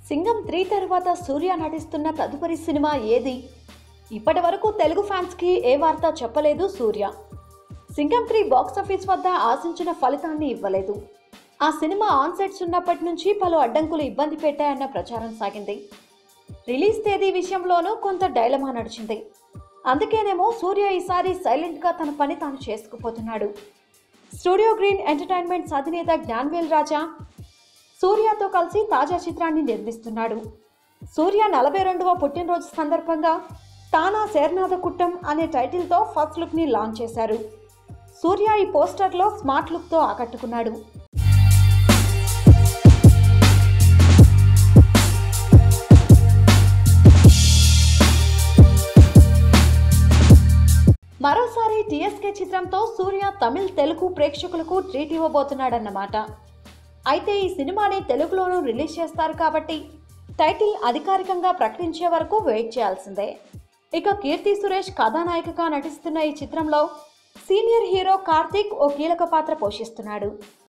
సింగం 3 తర్వాత సూర్య నటిస్తున్న తదుపరి సినిమా ఏది? ఇప్పటి వరకు తెలుగు ఫ్యాన్స్కి ఏ వార్త చెప్పలేదు సూర్య. సింగం 3 బాక్సాఫీస్ వద్ద ఆశించిన ఫలితాన్ని ఇవ్వలేదు. ఆ సినిమా ఆన్ సెట్స్ ఉన్నప్పటి నుంచి పలు అడ్డంకులు ఇబ్బంది పెట్టాయన్న ప్రచారం సాగింది. రిలీజ్ తేదీ విషయంలోనూ కొంత డైలమా నడిచింది. అందుకేనేమో సూర్య ఈసారి సైలెంట్గా తన పని తాను చేసుకుపోతున్నాడు. స్టూడియో గ్రీన్ ఎంటర్టైన్మెంట్స్ అధినేత జ్ఞానవేల్ రాజా సూర్యతో కలిసి తాజా చిత్రాన్ని నిర్మిస్తున్నాడు. సూర్య 42వ పుట్టినరోజు సందర్భంగా తానా శేర్నాథ కుట్టం అనే టైటిల్తో ఫస్ట్ లుక్ని లాంచ్ చేశారు. సూర్య ఈ పోస్టర్లో స్మార్ట్ లుక్తో ఆకట్టుకున్నాడు. మరోసారి టీఎస్కే చిత్రంతో సూర్య తమిళ్, తెలుగు ప్రేక్షకులకు ట్రీట్ ఇవ్వబోతున్నాడన్నమాట. అయితే ఈ సినిమాని తెలుగులోనూ రిలీజ్ చేస్తారు కాబట్టి టైటిల్ అధికారికంగా ప్రకటించే వరకు వెయిట్ చేయాల్సిందే. ఇక కీర్తి సురేష్ కథానాయికగా నటిస్తున్న ఈ చిత్రంలో సీనియర్ హీరో కార్తీక్ ఓ కీలక పాత్ర పోషిస్తున్నాడు.